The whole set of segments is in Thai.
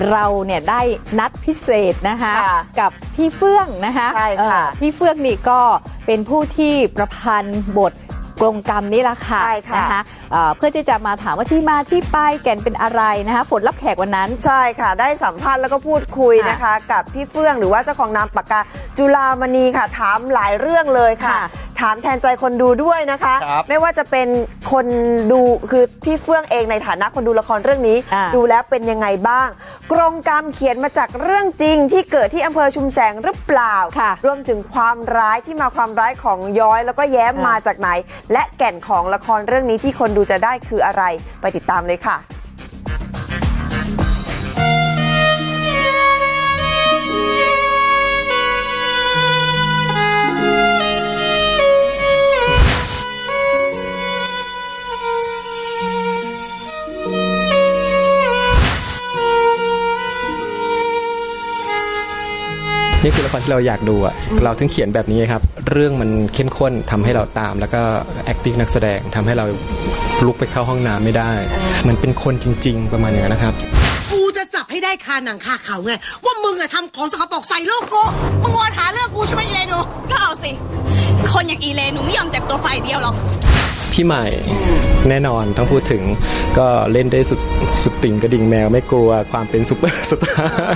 เราเนี่ยได้นัดพิเศษนะคะกับพี่เฟื่องนะคะใช่ค่ะพี่เฟื่องนี่ก็เป็นผู้ที่ประพันธ์บทกลงกรรมนี่แหละค่ะนะคะเพื่อที่จะมาถามว่าที่มาที่ไปแก่นเป็นอะไรนะคะฝนรับแขกวันนั้นใช่ค่ะได้สัมภาษณ์แล้วก็พูดคุยนะคะกับพี่เฟื่องหรือว่าเจ้าของนามปากกาจุฬามณีค่ะถามหลายเรื่องเลยค่ะถามแทนใจคนดูด้วยนะคะไม่ว่าจะเป็นคนดูคือพี่เฟื่องเองในฐานะคนดูละครเรื่องนี้ดูแล้วเป็นยังไงบ้างกรงกรรมเขียนมาจากเรื่องจริงที่เกิดที่อำเภอชุมแสงหรือเปล่ารวมถึงความร้ายที่มาความร้ายของย้อยแล้วก็แย้มมาจากไหนและแก่นของละครเรื่องนี้ที่คนดูจะได้คืออะไรไปติดตามเลยค่ะนี่คือละครที่เราอยากดูอ่ะเราถึงเขียนแบบนี้ครับเรื่องมันเข้มข้นทำให้เราตามแล้วก็ acting นักแสดงทำให้เราลุกไปเข้าห้องน้ำไม่ได้มันเป็นคนจริงๆประมาณอย่างนั้นนะครับกูจะจับให้ได้คาหนังคาเขาไงว่ามึงอะทำของสกปรกใส่ลูกกูมึงวอนหาเรื่องกูใช่ไหมอีเลนูก็เอาสิคนอย่างอีเลนูไม่ยอมเจ็บตัวฝ่ายเดียวหรอกพี่ใหม่แน่นอนต้องพูดถึงก็เล่นได้สุดติ่งกระดิ่งแมวไม่กลัวความเป็นซุปเปอร์สตาร์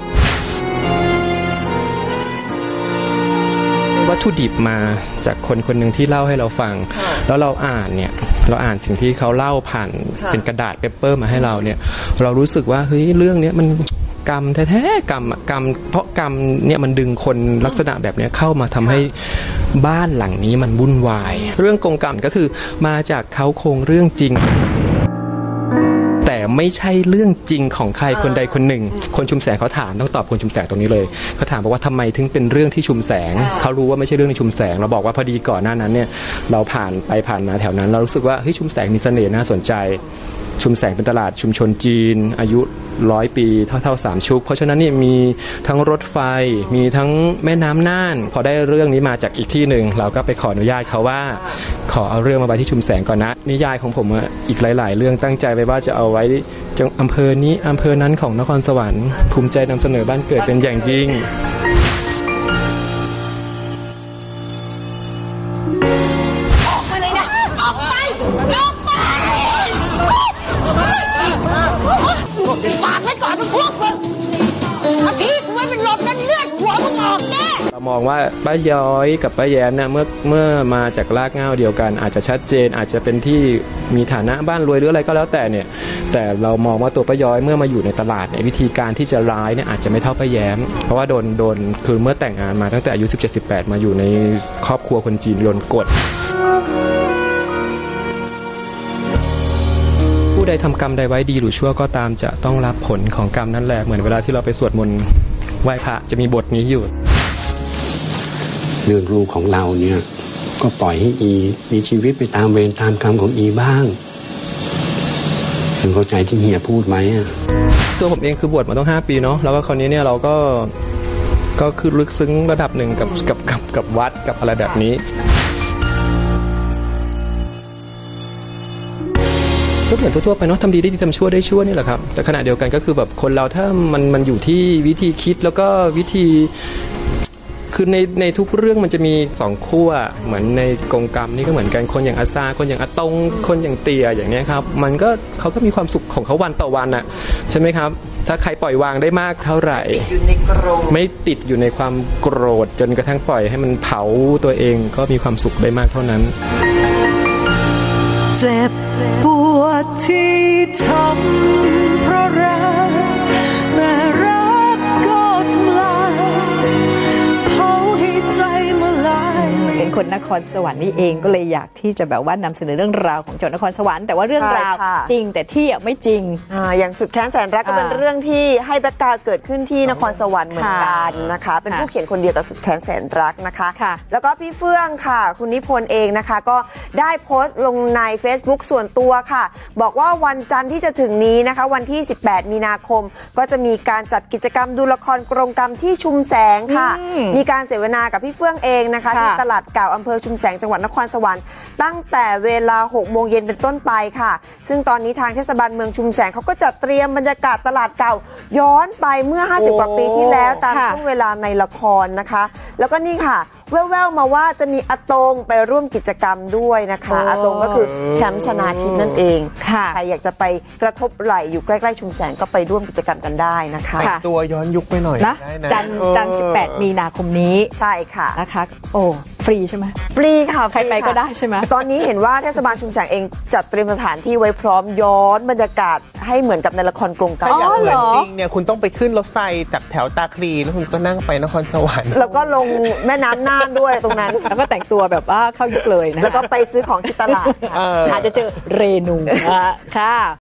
วัตถุดิบมาจากคนคนหนึ่งที่เล่าให้เราฟังแล้วเราอ่านสิ่งที่เขาเล่าผ่านเป็นกระดาษเปเปอร์มาให้เราเนี่ยเรารู้สึกว่าเฮ้ยเรื่องนี้มันกรรมแท้ๆกรรมเพราะกรรมเนี่ยมันดึงคนลักษณะแบบนี้เข้ามาทำให้บ้านหลังนี้มันวุ่นวายเรื่องกงกรรมก็คือมาจากเขาโครงเรื่องจริงแต่ไม่ใช่เรื่องจริงของใครคนใดคนหนึ่งคนชุมแสงเขาถามต้องตอบคนชุมแสงตรงนี้เลยเขาถามบอกว่าทำไมถึงเป็นเรื่องที่ชุมแสงเขารู้ว่าไม่ใช่เรื่องในชุมแสงเราบอกว่าพอดีก่อนหน้านั้นเนี่ยเราผ่านมาแถวนั้นเรารู้สึกว่าเฮ้ยชุมแสงมีเสน่ห์น่าสนใจชุมแสงเป็นตลาดชุมชนจีนอายุ100 ปีเท่า3ชุกเพราะฉะนั้นนี่มีทั้งรถไฟมีทั้งแม่น้ำน่านพอได้เรื่องนี้มาจากอีกที่หนึ่งเราก็ไปขออนุญาตเขาว่าขอเอาเรื่องมาไว้ที่ชุมแสงก่อนนะนิยายของผมอีกหลายๆเรื่องตั้งใจไว้ว่าจะเอาไว้อำเภอนี้อำเภอนั้นของนครสวรรค์ภูมิใจนำเสนอบ้านเกิดเป็นอย่างยิ่งเรามองว่าป้าย้อยกับป้าแย้มเนี่ยเมื่อมาจากรากเหง้าเดียวกันอาจจะชัดเจนอาจจะเป็นที่มีฐานะบ้านรวยหรืออะไรก็แล้วแต่เนี่ยแต่เรามองว่าตัวป้าย้อยเมื่อมาอยู่ในตลาดเนี่ยวิธีการที่จะร้ายเนี่ยอาจจะไม่เท่าป้าแย้มเพราะว่าโดนคือเมื่อแต่งงานมาตั้งแต่อายุ 17-18 มาอยู่ในครอบครัวคนจีนโดนกดผู้ใดทำกรรมใดไว้ดีหรือชั่วก็ตามจะต้องรับผลของกรรมนั่นแหละเหมือนเวลาที่เราไปสวดมนต์ไหว้พระจะมีบทนี้อยู่เรื่องลูกของเราเนี่ยก็ปล่อยให้อีมีชีวิตไปตามเวรตามกรรมของอีบ้างคุณเข้าใจที่เฮียพูดไหมตัวผมเองคือบวชมาต้อง5 ปีเนาะแล้วก็คราวนี้เนี่ยเราก็คือลึกซึ้งระดับหนึ่งกับวัดกับอะไรแบบนี้ก็เหมือนทั่วๆไปเนาะทำดีได้ดีทำชั่วได้ชั่วนี่แหละครับแต่ขณะเดียวกันก็คือแบบคนเราถ้ามันอยู่ที่วิธีคิดแล้วก็วิธีคือในทุกเรื่องมันจะมี2ขั้วเหมือนในกงกรรมนี่ก็เหมือนกันคนอย่างอาซาคนอย่างอาตงคนอย่างเตียอย่างนี้ครับมันก็เขาก็มีความสุขของเขาวันต่อวันอ่ะใช่ไหมครับถ้าใครปล่อยวางได้มากเท่าไหร่ไม่ติดอยู่ในความโกรธจนกระทั่งปล่อยให้มันเผาตัวเองก็มีความสุขได้มากเท่านั้นเจ็บปวดที่ทำเพราะรักแต่รักก็ทำลายเผาให้ใจมาลายเป็นคนนครสวรรค์นี่เองก็เลยอยากที่จะแบบว่านำเสนอเรื่องราวของจังหวัดนครสวรรค์แต่ว่าเรื่องราวจริงแต่ที่ไม่จริงอย่างสุดแค้นแสนรักก็เป็นเรื่องที่ให้แบ็คกราวด์เกิดขึ้นที่นครสวรรค์เหมือนกันนะคะเป็นผู้เขียนคนเดียวกับสุดแค้นแสนรักนะคะแล้วก็พี่เฟื่องค่ะคุณนิพนธ์เองนะคะก็ได้โพสต์ลงใน Facebook ส่วนตัวค่ะบอกว่าวันจันทร์ที่จะถึงนี้นะคะวันที่18 มีนาคมก็จะมีการจัดกิจกรรมดูละครกรงกรรมที่ชุมแสงค่ะมีการเสวนากับพี่เฟื่องเองนะคะที่ตลาดเก่าอำเภออชุมแสงจังหวัดนครสวรรค์ตั้งแต่เวลา 6 โมงเย็นเป็นต้นไปค่ะซึ่งตอนนี้ทางเทศบาลเมืองชุมแสงเขาก็จัดเตรียมบรรยากาศตลาดเก่าย้อนไปเมื่อ50 กว่าปีที่แล้วตามช่วงเวลาในละครนะคะแล้วก็นี่ค่ะแว่วๆมาว่าจะมีอาตงไปร่วมกิจกรรมด้วยนะคะอาตงก็คือแชมป์ชนาทิพย์นั่นเองใครอยากจะไปกระทบไหล่อยู่ใกล้ๆชุมแสงก็ไปร่วมกิจกรรมกันได้นะคะแต่งตัวย้อนยุคไปหน่อยนะจันทร์18 มีนาคมนี้ใช่ค่ะนะคะโอ้ฟรีใช่ไหมฟรีค่ะใครไปก็ได้ใช่ไหมตอนนี้เห็นว่าเทศบาลชุมแสงเองจัดเตรียมสถานที่ไว้พร้อมย้อนบรรยากาศให้เหมือนกับในละครกรงกรรมอย่างเหมือนจริงเนี่ยคุณต้องไปขึ้นรถไฟจากแถวตาคลีแล้วคุณก็นั่งไปนครสวรรค์แล้วก็ลงแม่น้ำน่านด้วยตรงนั้นแล้วก็แต่งตัวแบบว่าเข้ายุคเลยนะแล้วก็ไปซื้อของที่ตลาดอาจจะเจอเรนูค่ะ